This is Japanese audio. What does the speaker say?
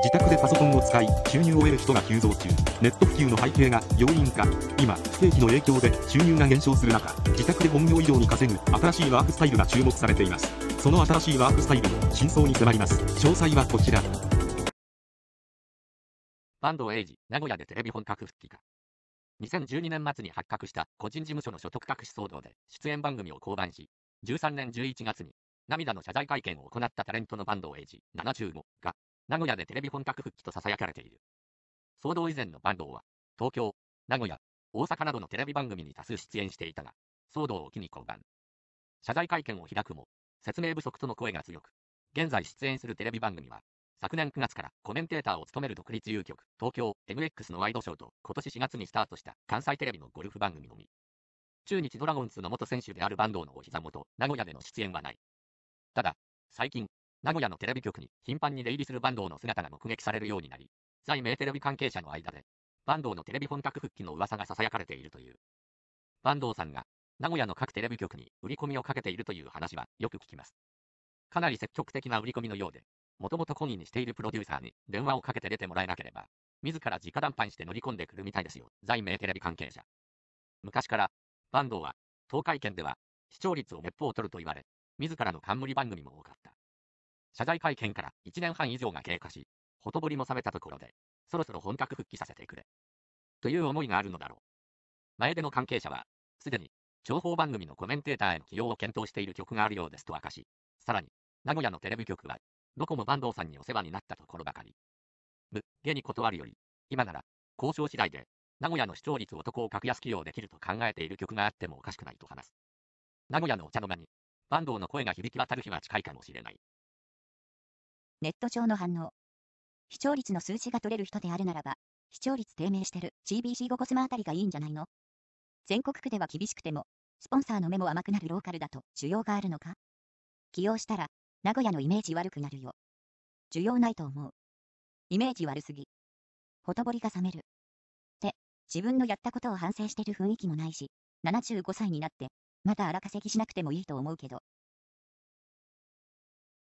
自宅でパソコンを使い収入を得る人が急増中。ネット普及の背景が要因か。今不景気の影響で収入が減少する中、自宅で本業以上に稼ぐ新しいワークスタイルが注目されています。その新しいワークスタイルの真相に迫ります。詳細はこちら。 坂東英二、名古屋でテレビ本格復帰か。2012年末に発覚した個人事務所の所得隠し騒動で出演番組を降板し、13年11月に涙の謝罪会見を行ったタレントの坂東英二75が名古屋でテレビ本格復帰と囁かれている。騒動以前の坂東は東京、名古屋、大阪などのテレビ番組に多数出演していたが、騒動を機に降板。謝罪会見を開くも説明不足との声が強く、現在出演するテレビ番組は昨年9月からコメンテーターを務める独立有局東京 MX のワイドショーと今年4月にスタートした関西テレビのゴルフ番組のみ。中日ドラゴンズの元選手である坂東のお膝元名古屋での出演はない。ただ最近名古屋のテレビ局に頻繁に出入りする坂東の姿が目撃されるようになり、在名テレビ関係者の間で坂東のテレビ本格復帰の噂が囁かれているという。坂東さんが名古屋の各テレビ局に売り込みをかけているという話はよく聞きます。かなり積極的な売り込みのようで、もともと懇意にしているプロデューサーに電話をかけて出てもらえなければ、自ら直談判して乗り込んでくるみたいですよ、在名テレビ関係者。昔から、坂東は、当会見では、視聴率をめっぽう取ると言われ、自らの冠番組も多かった。謝罪会見から1年半以上が経過し、ほとぼりも冷めたところで、そろそろ本格復帰させてくれ。という思いがあるのだろう。前での関係者は、すでに、情報番組のコメンテーターへの起用を検討している局があるようですと明かし、さらに、名古屋のテレビ局は、どこも坂東さんにお世話になったところばかり。下に断るより、今なら、交渉次第で、名古屋の視聴率男を格安起用できると考えている局があってもおかしくないと話す。名古屋のお茶の間に、坂東の声が響き渡る日は近いかもしれない。 ネット上の反応。視聴率の数字が取れる人であるならば、視聴率低迷してる CBC ゴゴスマあたりがいいんじゃないの？全国区では厳しくても、スポンサーの目も甘くなるローカルだと需要があるのか？起用したら、名古屋のイメージ悪くなるよ。需要ないと思う。イメージ悪すぎ。ほとぼりが冷める。って、自分のやったことを反省してる雰囲気もないし、75歳になって、まだ荒稼ぎしなくてもいいと思うけど、